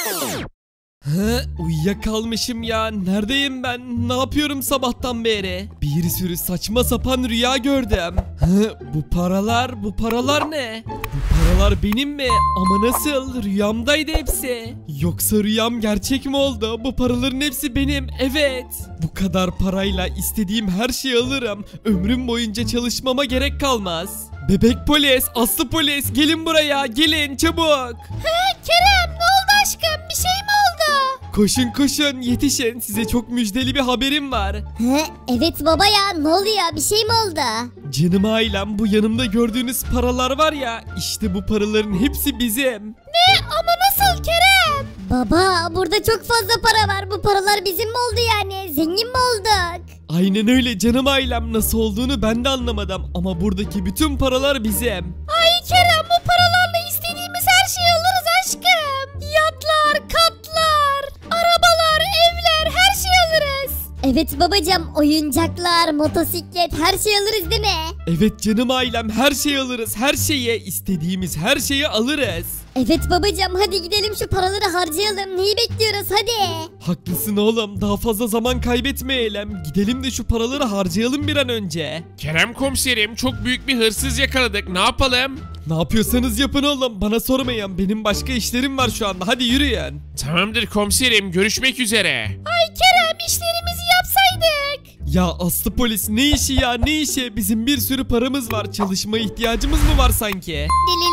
Uyuyakalmışım ya. Neredeyim ben? Ne yapıyorum sabahtan beri? Bir sürü saçma sapan rüya gördüm. Bu paralar ne? Bu paralar benim mi? Ama nasıl? Rüyamdaydı hepsi. Yoksa rüyam gerçek mi oldu? Bu paraların hepsi benim. Evet. Bu kadar parayla istediğim her şeyi alırım. Ömrüm boyunca çalışmama gerek kalmaz. Bebek polis, Aslı polis, gelin buraya, gelin çabuk. Kerem, ne oldu aşkım? Bir şey mi oldu? Koşun yetişin, size çok müjdeli bir haberim var. Evet baba ya, ne oluyor? Bir şey mi oldu? Canım ailem, bu yanımda gördüğünüz paralar var ya, işte bu paraların hepsi bizim. Ne? Ama nasıl Kerem? Baba, burada çok fazla para var. Bu paralar bizim mi oldu yani? Zengin mi olduk? Aynen öyle canım ailem, nasıl olduğunu ben de anlamadım ama buradaki bütün paralar bizim. Ay Kerem, bu paralarla istediğimiz her şeyi alırız aşkım. Yatlar, katlar, arabalar, evler, her şeyi alırız. Evet babacığım, oyuncaklar, motosiklet, her şeyi alırız değil mi? Evet canım ailem, her şeyi alırız, her şeyi, istediğimiz her şeyi alırız. Evet babacığım, hadi gidelim şu paraları harcayalım. Neyi bekliyoruz hadi. Haklısın oğlum, daha fazla zaman kaybetmeyelim. Gidelim de şu paraları harcayalım bir an önce. Kerem komiserim, çok büyük bir hırsız yakaladık, ne yapalım? Ne yapıyorsanız yapın oğlum, bana sormayın, benim başka işlerim var şu anda, hadi yürüyün. Tamamdır komiserim, görüşmek üzere. Ay Kerem, işlerimizi yapsaydık. Ya Aslı polis, ne işi ya, ne işi? Bizim bir sürü paramız var, çalışmaya ihtiyacımız mı var sanki?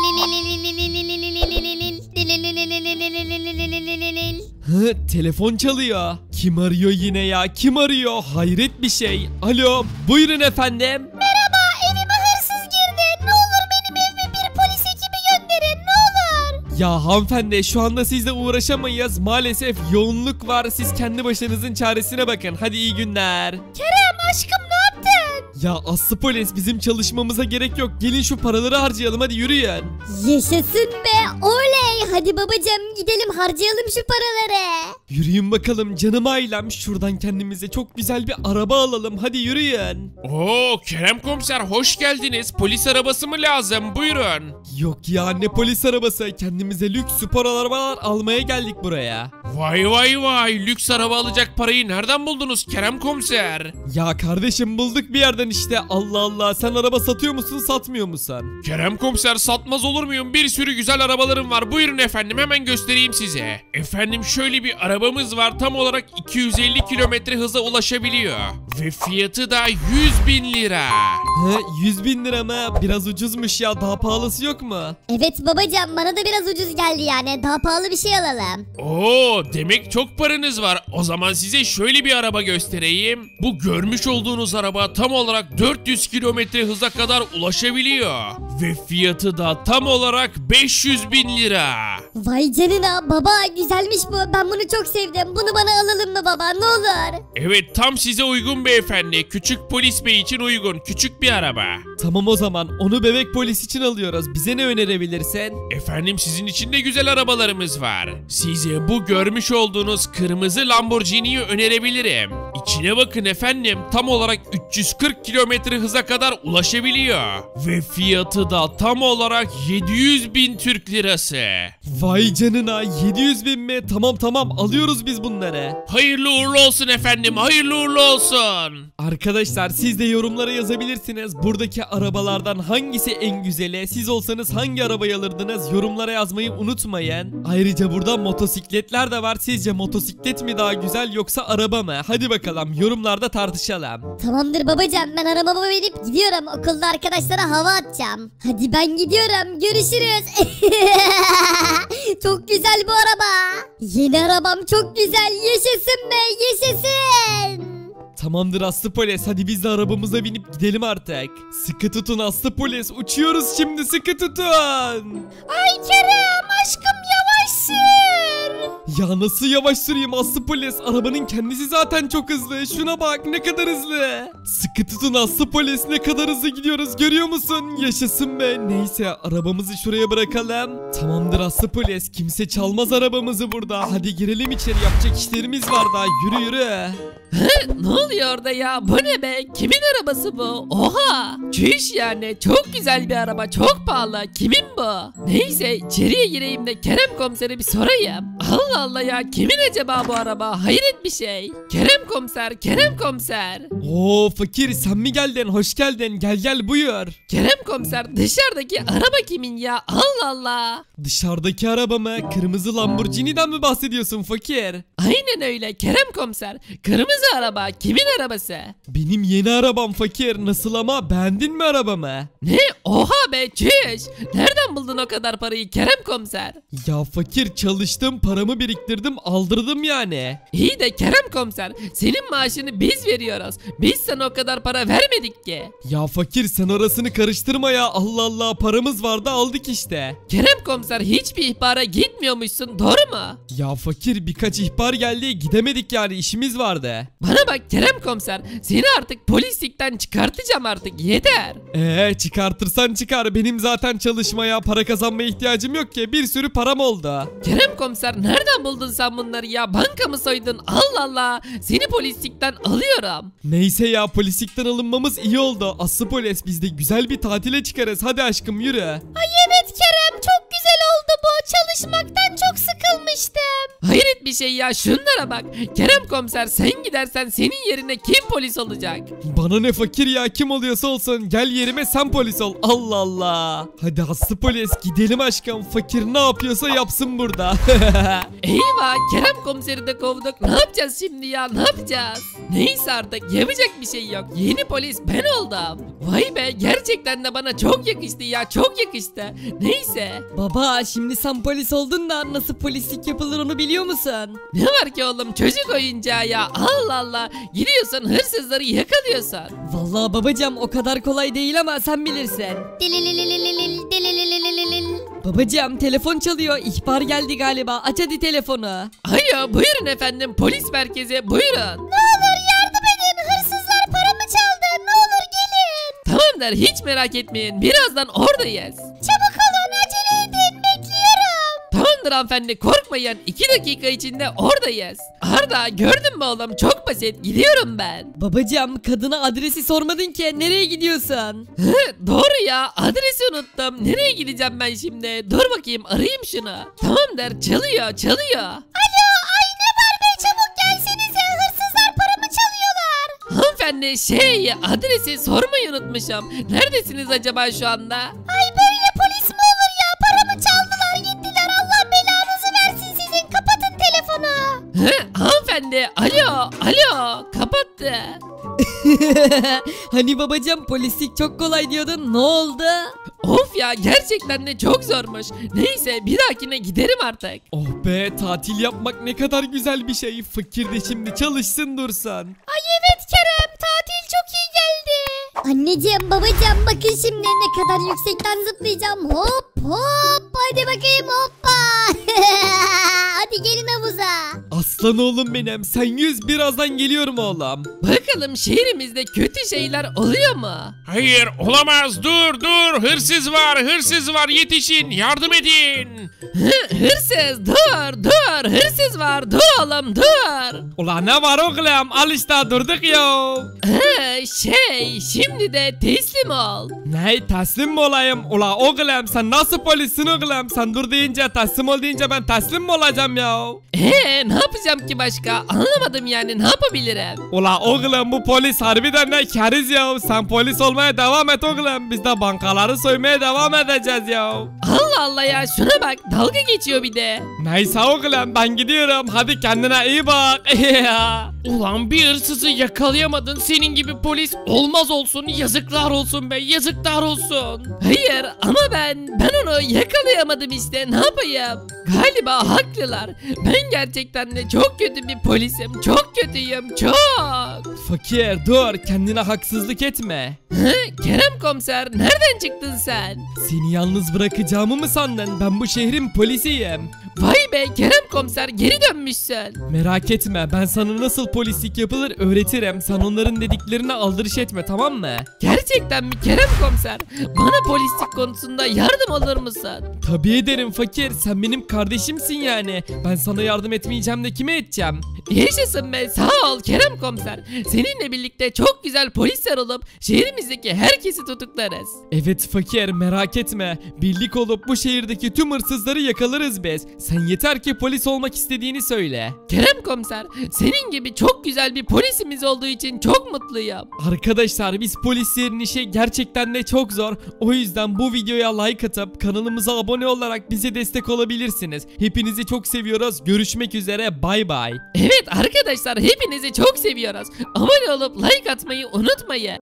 Telefon çalıyor. Kim arıyor yine ya, kim arıyor? Hayret bir şey. Alo, buyurun efendim. Merhaba, evime hırsız girdi. Ne olur benim evime bir polis ekibi gönderin, ne olur. Ya hanımefendi, şu anda sizle uğraşamayız. Maalesef yoğunluk var. Siz kendi başınızın çaresine bakın. Hadi iyi günler. Kerem aşkım, ne yaptın? Ya Aslı polis, bizim çalışmamıza gerek yok. Gelin şu paraları harcayalım, hadi yürüyün. Yaşasın be, oley. Hadi babacığım, gidelim harcayalım şu paraları. Yürüyün bakalım canım ailem. Şuradan kendimize çok güzel bir araba alalım. Hadi yürüyün. Oo Kerem komiser, hoş geldiniz. Polis arabası mı lazım? Buyurun. Yok ya, ne polis arabası. Kendimize lüks spor arabalar almaya geldik buraya. Vay, lüks araba alacak parayı nereden buldunuz Kerem komiser? Ya kardeşim, bulduk bir yerden işte. Allah Allah, sen araba satıyor musun, satmıyor musun? Kerem komiser, satmaz olur muyum? Bir sürü güzel arabalarım var. Buyurun efendim, hemen göstereyim size. Efendim, şöyle bir arabamız var. Tam olarak 250 kilometre hıza ulaşabiliyor. Ve fiyatı da 100.000 lira. 100.000 lira mı? Biraz ucuzmuş ya, daha pahalısı yok mu? Evet babacığım, bana da biraz ucuz geldi yani. Daha pahalı bir şey alalım. Oo, demek çok paranız var. O zaman size şöyle bir araba göstereyim. Bu görmüş olduğunuz araba tam olarak 400 kilometre hıza kadar ulaşabiliyor. Ve fiyatı da tam olarak 500.000 lira. Vay canına baba, güzelmiş bu. Ben bunu çok sevdim. Bunu bana alalım mı baba, ne olur? Evet, tam size uygun beyefendi. Küçük polis bey için uygun. Küçük bir araba. Tamam, o zaman onu bebek polis için alıyoruz. Bize ne önerebilirsin? Efendim, sizin için de güzel arabalarımız var. Size bu görmüş olduğunuz kırmızı Lamborghini'yi önerebilirim. İçine bakın efendim, tam olarak 340 kilometre hıza kadar ulaşabiliyor. Ve fiyatı da tam olarak 700.000 Türk lirası. Vay canına, 700.000 mi? Tamam alıyoruz biz bunları. Hayırlı uğurlu olsun efendim, hayırlı uğurlu olsun. Arkadaşlar, siz de yorumlara yazabilirsiniz. Buradaki arabalardan hangisi en güzeli? Siz olsanız hangi arabayı alırdınız? Yorumlara yazmayı unutmayın. Ayrıca burada motosikletler de var. Sizce motosiklet mi daha güzel yoksa araba mı? Hadi bakalım, yorumlarda tartışalım. Tamamdır babacığım, ben arabamı verip gidiyorum. Okulda arkadaşlara hava atacağım. Hadi ben gidiyorum, görüşürüz. Çok güzel bu araba. Yeni arabam çok güzel. Yaşasın be, yaşasın. Tamamdır Aslı polis, hadi biz de arabamıza binip gidelim artık. Sıkı tutun Aslı polis, uçuyoruz şimdi, sıkı tutun. Ay Kerem aşkım, yavaş sür. Ya nasıl yavaş süreyim Aslı polis, arabanın kendisi zaten çok hızlı, şuna bak ne kadar hızlı. Sıkı tutun Aslı polis, ne kadar hızlı gidiyoruz, görüyor musun? Yaşasın be. Neyse, arabamızı şuraya bırakalım. Tamamdır Aslı polis, kimse çalmaz arabamızı burada. Hadi girelim içeri, yapacak işlerimiz var daha, yürü. Ne oluyor orada ya? Bu ne be? Kimin arabası bu? Oha! Çüş yani. Çok güzel bir araba. Çok pahalı. Kimin bu? Neyse içeriye gireyim de Kerem komisere bir sorayım. Allah Allah ya. Kimin acaba bu araba? Hayret bir şey. Kerem komiser. Kerem komiser. Oo fakir, sen mi geldin? Hoş geldin. Gel buyur. Kerem komiser, dışarıdaki araba kimin ya? Allah Allah. Dışarıdaki araba mı? Kırmızı Lamborghini'den mi bahsediyorsun fakir? Aynen öyle Kerem komiser. Kırmızı araba kimin arabası? Benim yeni arabam fakir. Nasıl ama, beğendin mi arabamı? Ne? Oha be çüş. Nereden buldun o kadar parayı Kerem komiser? Ya fakir, çalıştım, paramı biriktirdim, aldırdım yani. İyi de Kerem komiser, senin maaşını biz veriyoruz. Biz sana o kadar para vermedik ki. Ya fakir, sen arasını karıştırma ya. Allah Allah, paramız vardı, aldık işte. Kerem komiser, hiçbir ihbara gitmiyormuşsun, doğru mu? Ya fakir, birkaç ihbar geldi, gidemedik yani, işimiz vardı. Bana bak Kerem komiser, seni artık polislikten çıkartacağım artık, yeter. Çıkartırsan çıkar, benim zaten çalışmaya, para kazanmaya ihtiyacım yok ki, bir sürü param oldu. Kerem komiser, nereden buldun sen bunları ya? Banka mı soydun? Allah Allah, seni polislikten alıyorum. Neyse ya, polislikten alınmamız iyi oldu. Aslı polis, biz de güzel bir tatile çıkarız, hadi aşkım yürü. Ay evet Kerem, çok güzel oldu bu. Çalışmaktan çok sıkılmıştım. Hayret bir şey ya, şunlara bak. Kerem komiser, sen gidersen senin yerine kim polis olacak? Bana ne fakir ya, kim oluyorsa olsun, gel yerime sen polis ol. Allah Allah. Hadi Aslı polis, gidelim aşkım, fakir ne yapıyorsa yapsın burada. Eyvah, Kerem komiseri de kovduk. Ne yapacağız şimdi ya, ne yapacağız? Neyse artık, yapacak bir şey yok. Yeni polis ben oldum. Vay be, gerçekten de bana çok yakıştı ya, çok yakıştı. Neyse. Baba, şimdi sen polis oldun da nasıl polislik yapılır onu biliyor musun? Ne var ki oğlum, çocuk oyuncağı ya. Allah Allah, gidiyorsun hırsızları yakalıyorsun. Vallahi babacığım, o kadar kolay değil ama sen bilirsin. Dilililililil, dilililililil. Babacığım, telefon çalıyor, ihbar geldi galiba, aç hadi telefonu. Alo, buyurun efendim, polis merkezi, buyurun. Ne olur yardım edin, hırsızlar paramı çaldı, ne olur gelin. Tamamdır, hiç merak etmeyin, birazdan oradayız. Çabuk olun, acele edin, bekliyorum. Tamamdır hanımefendi, korkmayın, 2 dakika içinde oradayız. Arda, gördün mü oğlum, çok basit, gidiyorum ben. Babacığım, kadına adresi sormadın ki, nereye gidiyorsun? Doğru ya, adresi unuttum, nereye gideceğim ben şimdi? Dur bakayım, arayayım şunu. Tamamdır, çalıyor. Alo, ay ne var be, çabuk gelsenize, hırsızlar paramı çalıyorlar. Hanımefendi, adresi sormayı unutmuşum. Neredesiniz acaba şu anda? Ay böyle polis mi olur ya, paramı çaldılar gittiler, Allah belanızı versin sizin, kapatın telefonu. Hanımefendi, alo, kapattı. Hani babacığım, polislik çok kolay diyordun, ne oldu? Of ya, gerçekten de çok zormuş. Neyse, bir dahakine giderim artık. Oh be, tatil yapmak ne kadar güzel bir şey. Fakir de şimdi çalışsın dursun. Ay evet Kerem, tatil çok iyi geldi. Anneciğim babacığım, bakın şimdi ne kadar yüksekten zıplayacağım. Hop hop, hadi bakayım, hoppa. Hadi gelin havuza. Aslan oğlum benim, sen yüz, birazdan geliyorum oğlum. Bakalım şehrimizde kötü şeyler oluyor mu? Hayır, olamaz, dur, hırsız var, yetişin, yardım edin. Hırsız, dur, hırsız var, dur oğlum, dur. Ulan ne var oğlum, al işte durduk ya. Şimdi de teslim ol. Ne, teslim mi olayım? Ula oğlum, sen nasıl polissin oğlum? Sen dur deyince, teslim ol deyince ben teslim mi olacağım ya? Ne yapacağım ki başka? Anlamadım yani, ne yapabilirim? Ula oğlum, bu polis harbiden ne keriz ya. Sen polis olmaya devam et oğlum. Biz de bankaları soymaya devam edeceğiz ya. Allah Allah ya, şuna bak, dalga geçiyor bir de. Neyse oğlum, ben gidiyorum. Hadi kendine iyi bak. Ulan bir hırsızı yakalayamadın, senin gibi polis olmaz olsun, yazıklar olsun be, yazıklar olsun. Hayır ama ben onu yakalayamadım işte, ne yapayım? Galiba haklılar. Ben gerçekten de çok kötü bir polisim. Çok kötüyüm, çok. fakir dur, kendine haksızlık etme. Kerem komiser nereden çıktın sen? Seni yalnız bırakacağımı mı sandın? Ben bu şehrin polisiyim. Vay be Kerem komiser geri dönmüşsün. Merak etme, ben sana nasıl polislik yapılır öğretirim. Sen onların dediklerine aldırış etme, tamam mı? Gerçekten mi Kerem komiser? Bana polislik konusunda yardım olur musun? Tabii ederim fakir, sen benim kardeşimsin yani. Ben sana yardım etmeyeceğim de kime edeceğim? Yaşasın be, sağ ol Kerem komiser. Seninle birlikte çok güzel polisler olup şehrimizdeki herkesi tutuklarız. Evet fakir, merak etme. Birlik olup bu şehirdeki tüm hırsızları yakalarız biz. Sen yeter ki polis olmak istediğini söyle. Kerem komiser, senin gibi çok güzel bir polisimiz olduğu için çok mutluyum. Arkadaşlar, biz polislerin işi gerçekten de çok zor. O yüzden bu videoya like atıp kanalımıza abone olarak bize destek olabilirsiniz. Hepinizi çok seviyoruz. Görüşmek üzere. Bay bay. Evet arkadaşlar, hepinizi çok seviyoruz. Abone olup like atmayı unutmayın.